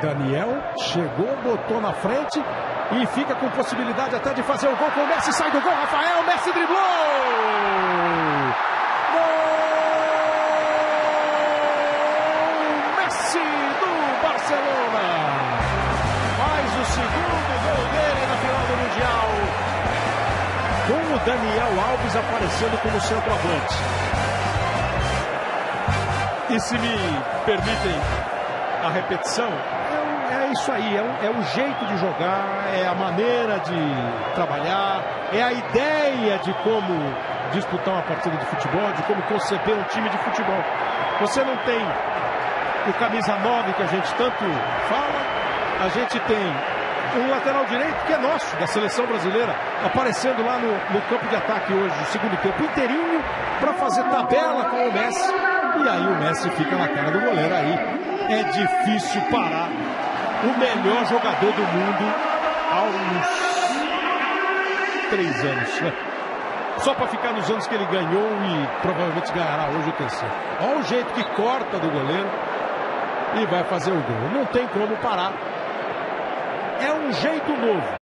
Daniel chegou, botou na frente e fica com possibilidade até de fazer o gol com o Messi. Sai do gol, Rafael, Messi driblou! Gol! Messi do Barcelona! Faz o segundo gol dele na final do Mundial. Com o Daniel Alves aparecendo como centroavante. E se me permitem a repetição, é isso aí, é o jeito de jogar, é a maneira de trabalhar, é a ideia de como disputar uma partida de futebol, de como conceber um time de futebol. Você não tem o camisa 9 que a gente tanto fala, a gente tem um lateral direito que é nosso, da seleção brasileira, aparecendo lá no campo de ataque hoje, no segundo tempo inteirinho, para fazer tabela com o Messi. E aí o Messi fica na cara do goleiro. Aí é difícil parar o melhor jogador do mundo há uns 3 anos, né? Só para ficar nos anos que ele ganhou e provavelmente ganhará hoje o terceiro. Olha o jeito que corta do goleiro e vai fazer o gol. Não tem como parar. É um jeito novo.